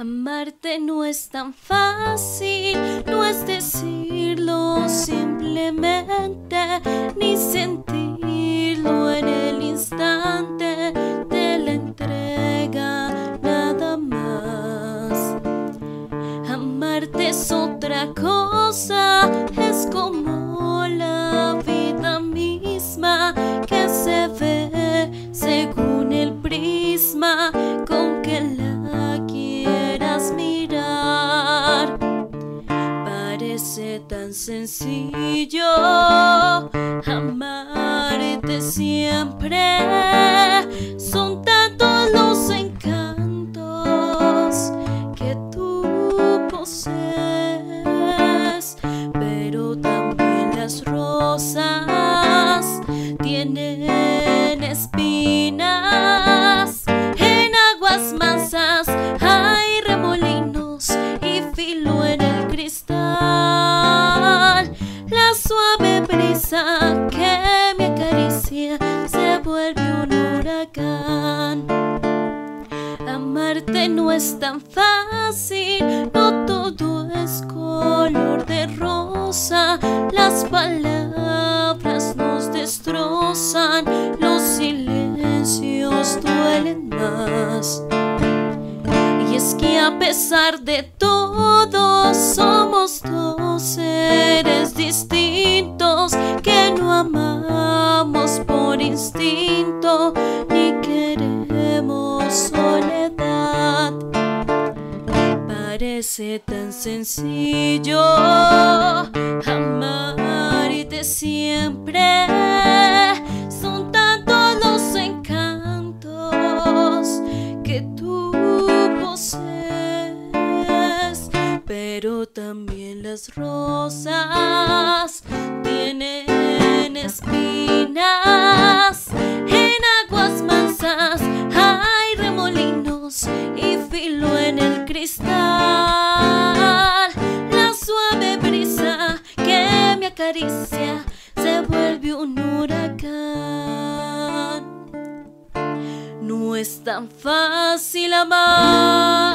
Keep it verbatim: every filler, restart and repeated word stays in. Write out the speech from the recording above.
Amarte no es tan fácil, no es decirlo simplemente, ni sentirlo en el instante de la entrega, nada más. Amarte es otra cosa, es como la vida misma que se ve según el prisma con que la quieras mirar. Parece tan sencillo amarte siempre, son tantos los encantos que tú posees, pero también las rosas tienen espinas. En aguas mansas hay remolinos y filo en el cristal. La suave brisa que me acaricia se vuelve un huracán. Amarte no es tan fácil, no todo es color de rosa. Las palabras nos destrozan, los silencios duelen más. Y es que a pesar de todo somos dos seres distintos que no amamos por instinto ni queremos soledad. Parece tan sencillo amarte siempre, son tantos los encantos que tú posees, pero también las rosas tienen espinas. En aguas mansas hay remolinos y filo en el cristal. La suave brisa que me acaricia se vuelve un huracán. No es tan fácil amar.